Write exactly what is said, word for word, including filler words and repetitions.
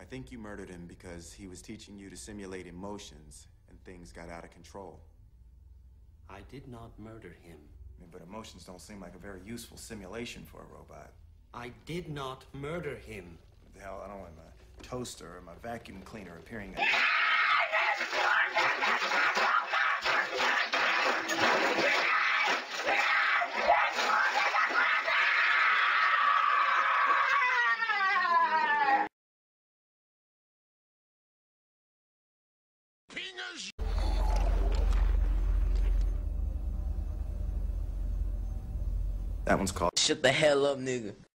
think you murdered him because he was teaching you to simulate emotions and things got out of control. I did not murder him. I mean, but emotions don't seem like a very useful simulation for a robot. I did not murder him. What the hell, I don't want my toaster or my vacuum cleaner appearing. That one's called Shut the hell up, nigga.